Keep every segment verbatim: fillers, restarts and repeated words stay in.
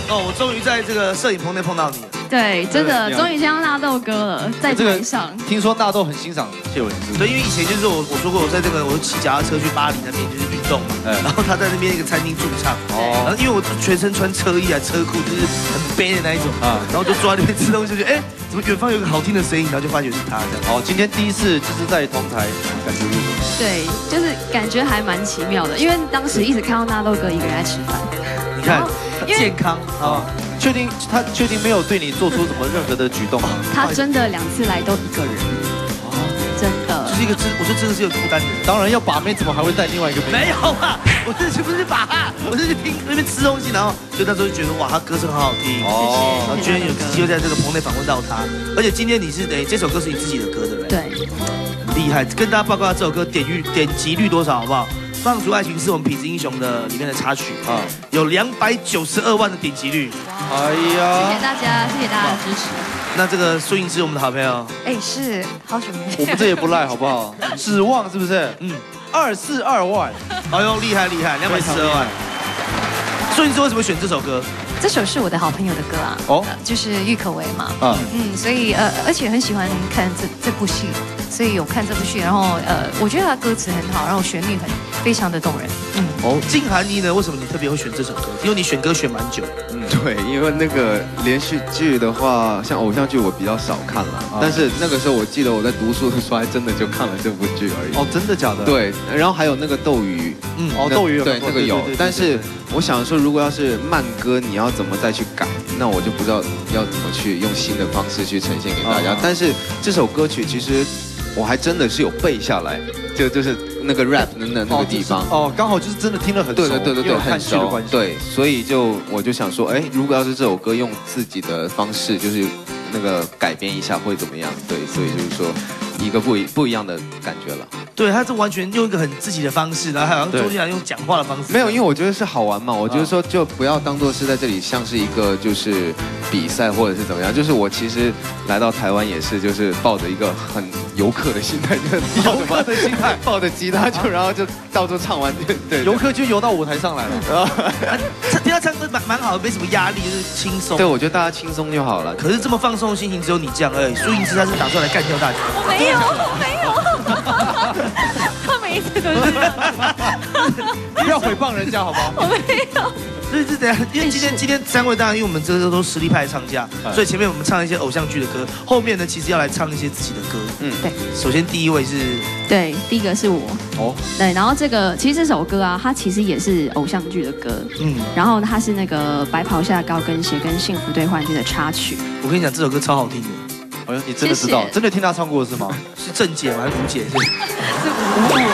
哦，我终于在这个摄影棚内碰到你了。 对，真的终于见到纳豆哥了，在台上。 听说纳豆很欣赏谢伟霆， 对，因为以前就是我我说过，我在这个我骑脚踏车去巴黎那边就是运动嘛，然后他在那边一个餐厅驻唱，哦，然后因为我全身穿车衣啊车裤，就是很悲的那一种啊，然后就坐在那边吃东西，就觉得哎，怎么远方有个好听的声音，然后就发觉是他这样。 哦，今天第一次就是在同台，感觉如何？ 对，就是感觉还蛮奇妙的，因为当时一直看到纳豆哥一个人在吃饭， 你看健康啊。 确定他确定没有对你做出什么任何的举动吗？ 他真的两次来都一个人，真的， 就是一个真，我说真的是有孤单的人。 当然要把妹，怎么还会带另外一个妹？ 没有啊，我这去不是把，我是去听那边吃东西，然后就那时候就觉得哇，他歌声好好听哦，然后居然有机会在这个棚内访问到他，而且今天你是哎，这首歌是你自己的歌对不对？ 对， 厉害，跟大家报告这首歌点率点击率多少好不好？放逐爱情是我们痞子英雄的里面的插曲啊，有两百九十二万的点击率。 哎呀， 谢谢大家，谢谢大家的支持。 那这个苏颖是我们的好朋友， 哎，是好久没见。 我们这也不赖，好不好？指望是不是？嗯，二四二万， 哎呦，厉害厉害，两百四十二万。苏颖是为什么选这首歌？ 这首是我的好朋友的歌啊，哦，就是郁可唯嘛， 啊， 嗯，所以呃，而且很喜欢看这这部戏，所以有看这部戏，然后呃，我觉得他歌词很好，然后旋律很非常的动人，嗯， 哦，静涵妮呢？为什么你特别会选这首歌？因为你选歌选蛮久， 嗯，对，因为那个连续剧的话，像偶像剧我比较少看了，但是那个时候我记得我在读书的时候还真的就看了这部剧而已。 哦，真的假的？ 对，然后还有那个斗鱼， 嗯，哦，斗鱼对那个有，但是我想说，如果要是慢歌，你要怎么再去改？那我就不知道要怎么去用新的方式去呈现给大家。但是这首歌曲其实我还真的是有背下来，就就是那个 rap 的那那个地方。 哦，刚好就是真的听得很熟。 对对对对对，很熟。对，所以就我就想说，哎，如果要是这首歌用自己的方式，就是那个改编一下会怎么样？对，所以就是说一个不一不一样的感觉了。 对，他是完全用一个很自己的方式，然后好像周杰伦用讲话的方式。 没有，因为我觉得是好玩嘛。我觉得说就不要当做是在这里像是一个就是比赛或者是怎么样。就是我其实来到台湾也是就是抱着一个很游客的心态， 游客的心态， 抱着吉他就然后就到处唱完，对， 游客就游到舞台上来了。 听他唱歌蛮蛮好的，没什么压力，就是轻松。 对，我觉得大家轻松就好了。 可是这么放松的心情只有你这样而已。苏颖之他是打算来干掉大家。 我没有，没有。他每一次都是这样， 不要诽谤人家好不好？ 我没有。 所以是怎样？因为今天今天三位当然，因为我们这个都实力派唱将，所以前面我们唱一些偶像剧的歌，后面呢其实要来唱一些自己的歌。 嗯，对。 首先第一位是， 对，第一个是我。哦。对，然后这个其实这首歌啊，它其实也是偶像剧的歌。嗯。然后它是那个白袍下高跟鞋跟幸福兑换机的插曲。 我跟你讲，这首歌超好听的。 哎呦，你真的知道？真的听他唱过是吗？ 是郑姐吗？还是吴姐？ 是吴吴。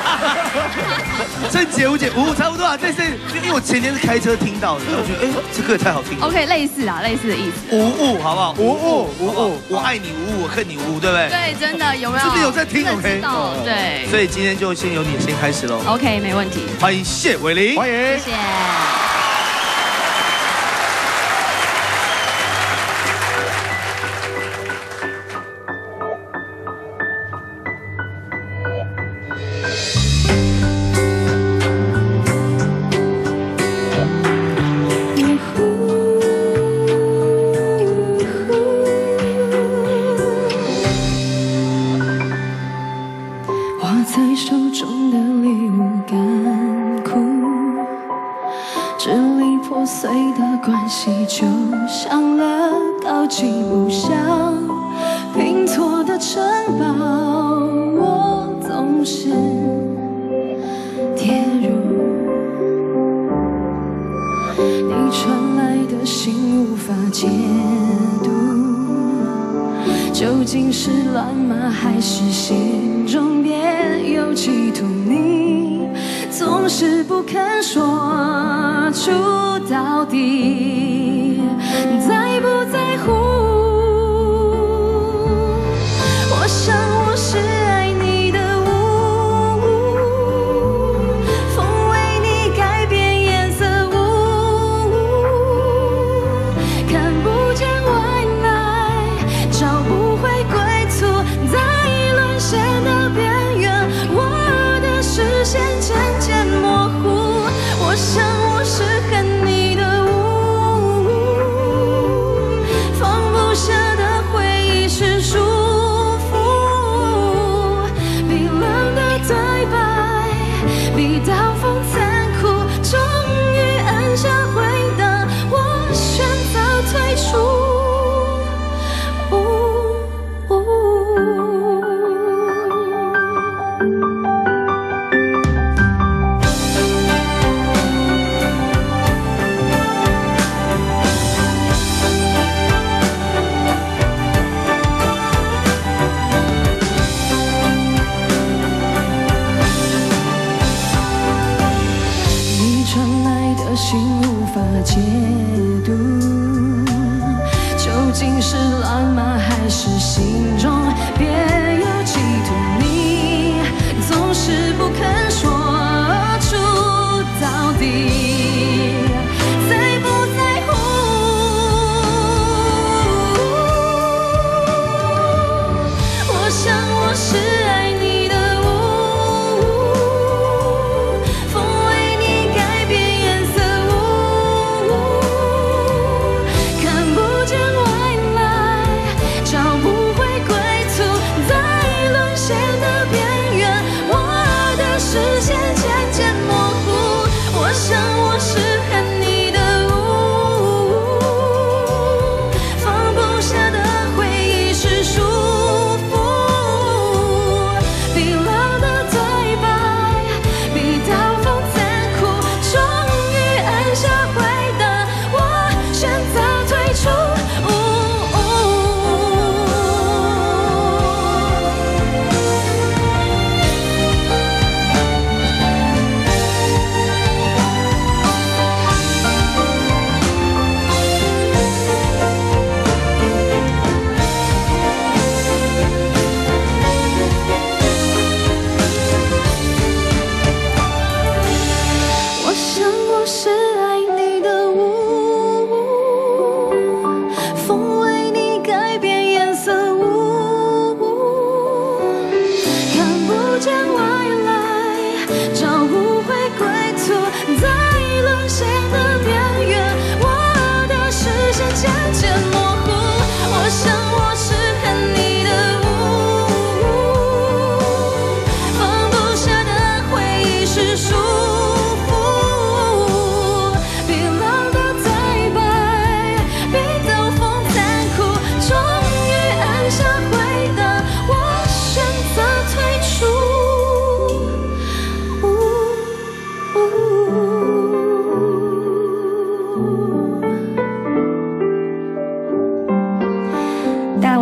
郑姐、吴姐、吴差不多啊。这是因为我前天是开车听到的，然后我觉得哎，这歌也太好听了。 OK， 类似啊，类似的意思。 无误，好不好？ 无误，无误。 我爱你无误，我恨你无误，对不对？ 对，真的有没有？ 真的有在听 ？OK。 对。 所以今天就先由你先开始喽。 OK， 没问题。 欢迎谢伟霖， 欢迎， 谢谢。 就像乐高挤不上拼错的城堡，我总是跌入你传来的信无法解读，究竟是乱码还是心中别有企图？你总是不肯说出到底，在不在乎？我想我是爱你的雾，风为你改变颜色雾，看不见未来，找不回归途，在沦陷的边缘，我的视线渐渐模糊。我想我是恨你的雾。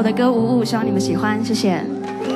我的歌《无误》，希望你们喜欢，谢谢。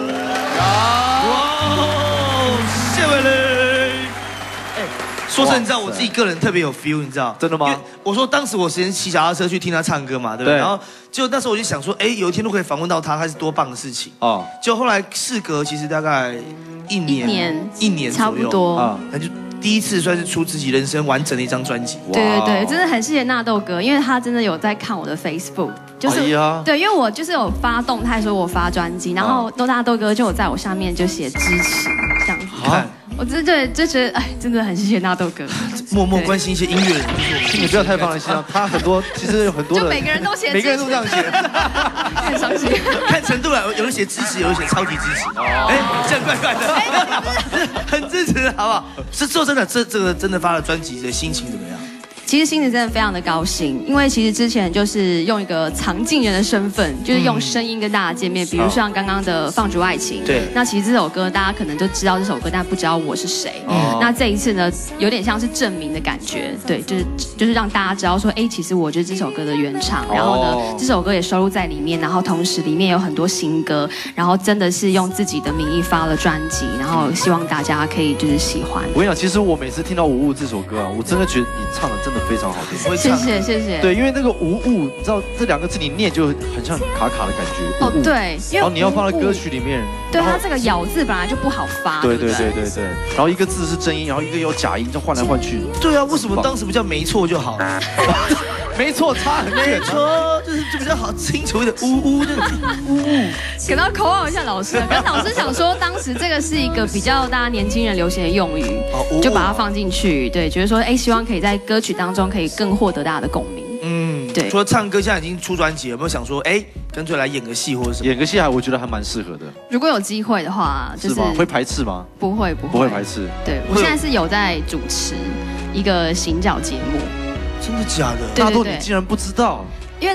哇，谢伟雷。哎，说真的，你知道我自己个人特别有 feel， 你知道？ 真的吗？ 我说当时我先骑脚踏车去听他唱歌嘛，对不对？ 对然后就那时候我就想说，哎，有一天都可以访问到他，他是多棒的事情哦。 就后来事隔其实大概一年， 一年， 一年差不多啊，那就。第一次算是出自己人生完整的一张专辑， 对对对，真的很谢谢纳豆哥，因为他真的有在看我的 Facebook， 就是、哎、对，因为我就是有发动态说我发专辑，然后纳豆哥就有在我下面就写支持这样子，看我真的就觉得哎，真的很谢谢纳豆哥， 默默关心一些音乐人， 请你不要太放在心上，他很多其实有很多就每个人都写， 每个人都这样写， 很伤心， 看程度来，有人写支持，有人写超级支持，哎，这样怪怪的，很支持，好不好？这说真的，这这个真的发了专辑的心情怎么样？ 其实心里真的非常的高兴，因为其实之前就是用一个藏镜人的身份，就是用声音跟大家见面，比如像刚刚的《放逐爱情》， 对， 那其实这首歌大家可能就知道这首歌，但不知道我是谁。嗯，那这一次呢，有点像是证明的感觉，对，就是就是让大家知道说，哎，其实我就是这首歌的原唱，然后呢，这首歌也收录在里面，然后同时里面有很多新歌，然后真的是用自己的名义发了专辑，然后希望大家可以就是喜欢。 我跟你讲，其实我每次听到《无误》这首歌啊，我真的觉得你唱的真的非常好听， 谢谢谢谢。 对，因为那个无误，你知道这两个字你念就很像卡卡的感觉。 哦，对， 然后你要放在歌曲里面， 对它这个咬字本来就不好发。 对对对对对。然后一个字是真音，然后一个有假音，就换来换去。 对啊，为什么当时不叫没错就好？ 没错，差很远。 没错，就是就比较好清楚一点，呜呜的呜呜。 可能要口号一下老师，跟老师想说，当时这个是一个比较大家年轻人流行的用语，就把它放进去。对，觉得说，哎，希望可以在歌曲当中可以更获得大家的共鸣。嗯，对。除了唱歌，现在已经出专辑，有没有想说，哎，干脆来演个戏或者什么？ 演个戏还我觉得还蛮适合的。 如果有机会的话，就是会排斥吗？ 不会不会不会排斥。 对，我现在是有在主持一个行脚节目。 真的假的？ 大豆，你竟然不知道？ 因为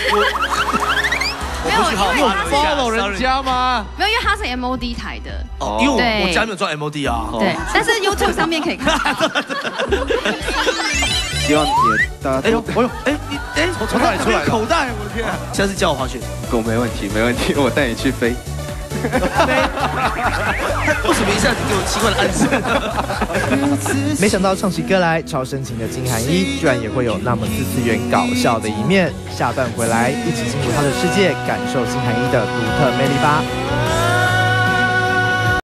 没有，因为有 follow 人家吗？ 没有，因为他是 M O D 台的。 哦，因为我我家没有装 M O D 啊。 对，但是 YouTube 上面可以看到。 希望也大家。哎呦，哎呦，哎你哎从从哪里出来的？ 口袋，我的天！下次叫我滑雪。 狗没问题，没问题，我带你去飞。 为什么一下子给我奇怪的暗示？ 没想到唱起歌来超深情的金涵一，居然也会有那么四次元搞笑的一面。下段回来，一起进入他的世界，感受金涵一的独特魅力吧。